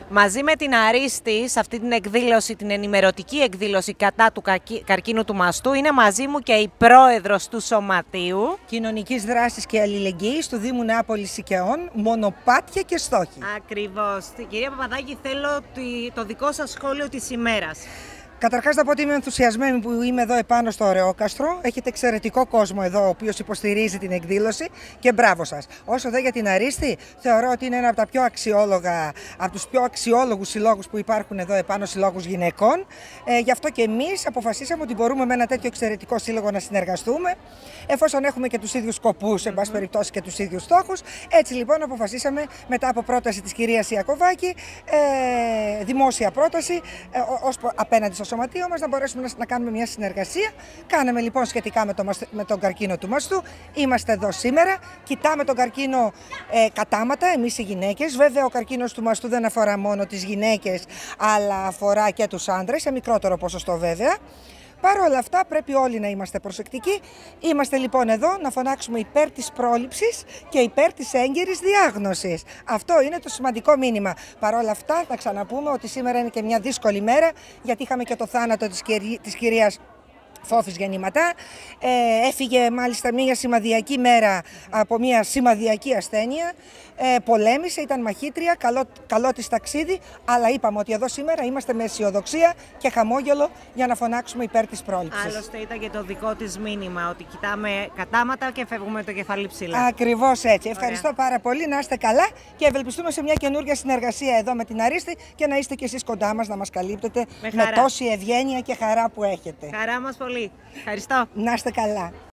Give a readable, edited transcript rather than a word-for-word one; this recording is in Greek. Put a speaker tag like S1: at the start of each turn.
S1: Μαζί με την Αρίστη, σε αυτή την εκδήλωση, την ενημερωτική εκδήλωση κατά του καρκίνου του μαστού, είναι μαζί μου και η πρόεδρος του Σωματείου
S2: Κοινωνικής Δράσης και Αλληλεγγύης του Δήμου Νεάπολης Σικαιών, μονοπάτια και στόχοι.
S1: Ακριβώς. Κυρία Παπαδάκη, θέλω το δικό σας σχόλιο της ημέρας.
S2: Καταρχάς, να πω ότι είμαι ενθουσιασμένη που είμαι εδώ επάνω στο Ωρεόκαστρο. Έχετε εξαιρετικό κόσμο εδώ, ο οποίος υποστηρίζει την εκδήλωση και μπράβο σας. Όσο δε για την Αρίστη, θεωρώ ότι είναι ένα από τα πιο αξιόλογα, από τους πιο αξιόλογους συλλόγους που υπάρχουν εδώ επάνω, συλλόγους γυναικών. Γι' αυτό και εμείς αποφασίσαμε ότι μπορούμε με ένα τέτοιο εξαιρετικό σύλλογο να συνεργαστούμε, εφόσον έχουμε και τους ίδιους σκοπούς, εν πάση περιπτώσει και τους ίδιους στόχους. Έτσι λοιπόν αποφασίσαμε, μετά από πρόταση της κυρίας Ιακωβάκη, δημόσια πρόταση, απέναντι στο Σωματείο μας, να μπορέσουμε να κάνουμε μια συνεργασία. Κάναμε λοιπόν σχετικά με τον καρκίνο του μαστού. Είμαστε εδώ σήμερα. Κοιτάμε τον καρκίνο κατάματα, εμείς οι γυναίκες. Βέβαια, ο καρκίνος του μαστού δεν αφορά μόνο τις γυναίκες, αλλά αφορά και τους άντρες, σε μικρότερο ποσοστό βέβαια. Παρ' όλα αυτά, πρέπει όλοι να είμαστε προσεκτικοί. Είμαστε λοιπόν εδώ να φωνάξουμε υπέρ της πρόληψης και υπέρ της έγκαιρης διάγνωσης. Αυτό είναι το σημαντικό μήνυμα. Παρ' όλα αυτά, θα ξαναπούμε ότι σήμερα είναι και μια δύσκολη μέρα, γιατί είχαμε και το θάνατο της κυρίας Φόφης Γεννηματά. Έφυγε μάλιστα μια σημαδιακή μέρα από μια σημαδιακή ασθένεια. Πολέμησε, ήταν μαχήτρια, καλό της ταξίδι, αλλά είπαμε ότι εδώ σήμερα είμαστε με αισιοδοξία και χαμόγελο για να φωνάξουμε υπέρ της πρόληψης.
S1: Άλλωστε ήταν και το δικό της μήνυμα, ότι κοιτάμε κατάματα και φεύγουμε το κεφάλι ψηλά.
S2: Ακριβώς έτσι. Ευχαριστώ πάρα πολύ, να είστε καλά και ευελπιστούμε σε μια καινούργια συνεργασία εδώ με την Αρίστη και να είστε κι εσείς κοντά μας, να μας καλύπτετε με τόση ευγένεια και χαρά που έχετε.
S1: Χαρά μας πολύ. Ευχαριστώ.
S2: Να είστε καλά.